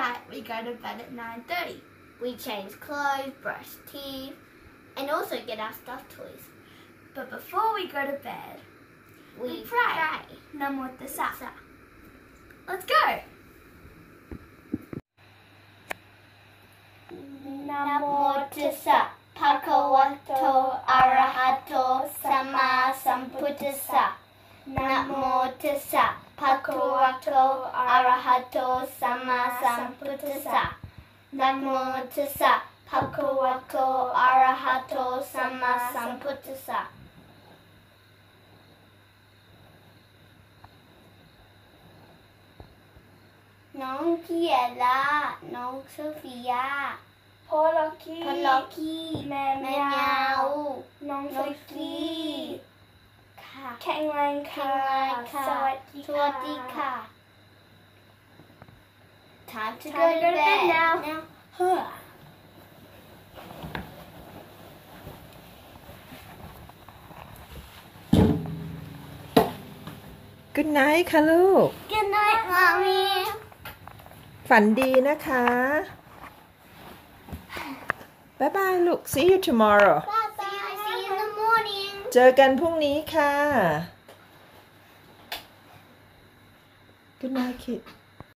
night, we go to bed at 9:30. We change clothes, brush teeth, and also get our stuffed toys. But before we go to bed, we pray. Namo Tassa. Let's go. Namo Tassa. Bhagavato Arahato Sama Sambuddhassa. Namo Tassa. Bhagavato Arahato Sama Sambuddhassa. Namo Tassa. Bhagavato Arahato Sama Sambuddhassa. น้องเกียรล่าน้องโซฟียาพ่อล็อกกี้แม่แมวน้องโซกี้ค่ะแข็งแรงค่ะสวัสดีค่ะ Time to go to bed now. Good night ค่ะลูก Good night, Mommy. ฝันดีนะคะ บ๊ายบายลูก See you tomorrow. Bye-bye. See you in the morning. เจอกันพรุ่งนี้ค่ะ Good night kid